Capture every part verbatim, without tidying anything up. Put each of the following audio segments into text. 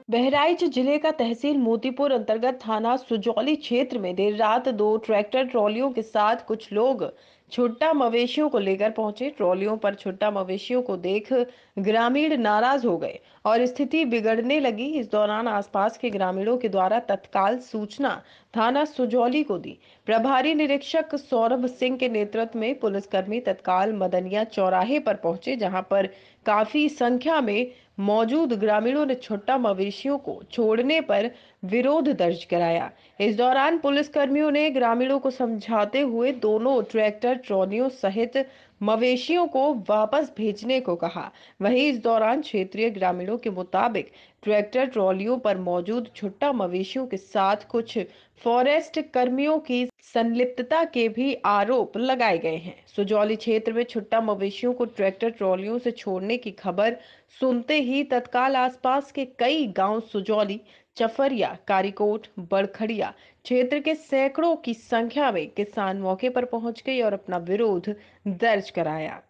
बहराइच जिले का तहसील मोतीपुर अंतर्गत थाना सुजौली क्षेत्र में देर रात दो ट्रैक्टर ट्रॉलियों के साथ कुछ लोग छुट्टा मवेशियों को लेकर पहुंचे। ट्रॉलियों पर छुट्टा मवेशियों को देख ग्रामीण नाराज हो गए और स्थिति बिगड़ने लगी। इस दौरान आसपास के ग्रामीणों के द्वारा तत्काल सूचना थाना सुजौली को दी। प्रभारी निरीक्षक सौरभ सिंह के नेतृत्व में पुलिसकर्मी तत्काल मदनिया चौराहे पर पहुंचे, जहां पर काफी संख्या में मौजूद ग्रामीणों ने छुट्टा मवेशियों को छोड़ने पर विरोध दर्ज कराया। इस दौरान पुलिसकर्मियों ने ग्रामीणों को समझाते हुए दोनों ट्रैक्टर ट्रॉलियों सहित मवेशियों को वापस भेजने को कहा। वहीं इस दौरान क्षेत्रीय ग्रामीणों के मुताबिक ट्रैक्टर ट्रॉलियों पर मौजूद छुट्टा मवेशियों के साथ कुछ फॉरेस्ट कर्मियों की संलिप्तता के भी आरोप लगाए गए हैं। सुजौली क्षेत्र में छुट्टा मवेशियों को ट्रैक्टर ट्रॉलियों से छोड़ने की खबर सुनते ही तत्काल आसपास के कई गांव सुजौली, चफरिया, कारीकोट, बड़खड़िया क्षेत्र के सैकड़ों की संख्या में किसान मौके पर पहुंच गए और अपना विरोध दर्ज कराया।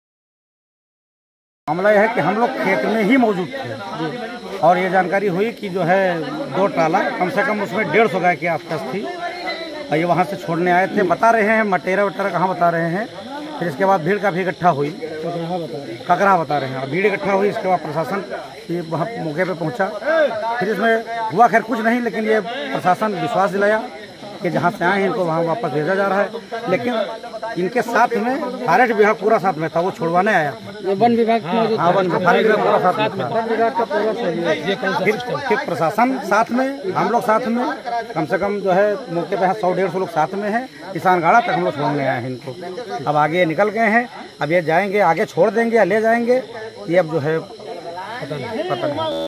मामला यह है कि हम लोग खेत में ही मौजूद थे और ये जानकारी हुई कि जो है दो ट्राला कम से कम उसमें डेढ़ सौ गाय के आसपास थी और ये वहाँ से छोड़ने आए थे। बता रहे हैं मटेरा वटेरा कहाँ बता रहे हैं। फिर इसके बाद भीड़ काफ़ी इकट्ठा हुई, ककरा बता रहे हैं। भीड़ इकट्ठा हुई, इसके बाद प्रशासन ये वहाँ मौके पे पहुँचा। फिर इसमें हुआ खैर कुछ नहीं, लेकिन ये प्रशासन विश्वास दिलाया कि जहाँ से आए हैं इनको वहाँ वापस भेजा जा रहा है। लेकिन इनके साथ में फॉरेस्ट विभाग पूरा साथ में था, वो छुड़वाने आया था। वन विभाग हाँ, वन विभाग पूरा साथ में था। वन विभाग का पूरा सहयोग। फिर फिर प्रशासन साथ में, हम लोग साथ में, कम से कम जो है मौके पे सौ डेढ़ सौ लोग साथ में हैं। किसान गाड़ा तक हम लोग छोड़ने आए हैं इनको। अब आगे निकल गए हैं, अब ये जाएंगे, आगे छोड़ देंगे या ले जाएंगे, ये अब जो है पता नहीं पता नहीं।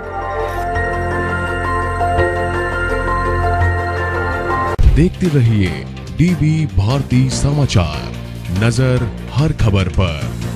देखते रहिए डीबी भारती समाचार, नजर हर खबर पर।